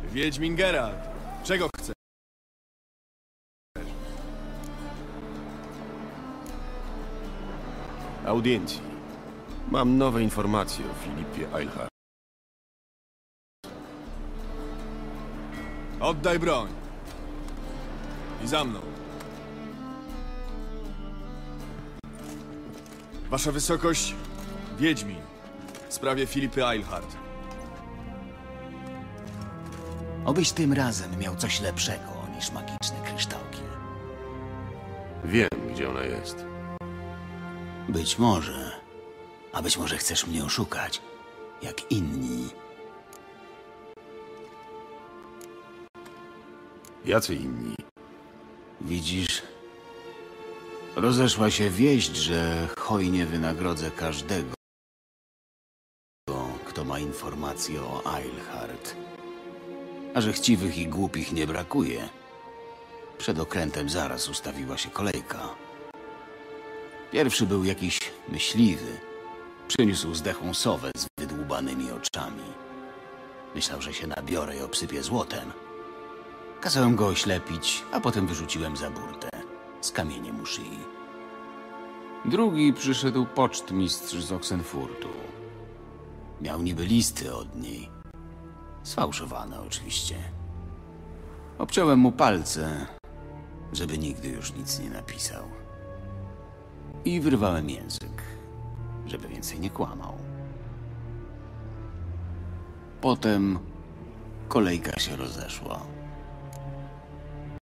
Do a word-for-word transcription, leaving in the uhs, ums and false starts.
Wiedźmin Geralt. Czego chcesz? Audiencji. Mam nowe informacje o Filipie Eilhart. Oddaj broń. I za mną. Wasza wysokość, Wiedźmin. W sprawie Filipy Eilhart. Obyś tym razem miał coś lepszego niż magiczne kryształki. Wiem, gdzie ona jest. Być może. A być może chcesz mnie oszukać, jak inni. Jacy inni? Widzisz, rozeszła się wieść, że hojnie wynagrodzę każdego, kto ma informacje o Eilhart. A że chciwych i głupich nie brakuje. Przed okrętem zaraz ustawiła się kolejka. Pierwszy był jakiś myśliwy. Przyniósł zdechłą sowę z wydłubanymi oczami. Myślał, że się nabiorę i obsypię złotem. Kazałem go oślepić, a potem wyrzuciłem za burtę z kamieniem u szyi. Drugi przyszedł pocztmistrz z Oxenfurtu. Miał niby listy od niej. Sfałszowane oczywiście. Obciąłem mu palce, żeby nigdy już nic nie napisał. I wyrwałem język, żeby więcej nie kłamał. Potem kolejka się rozeszła.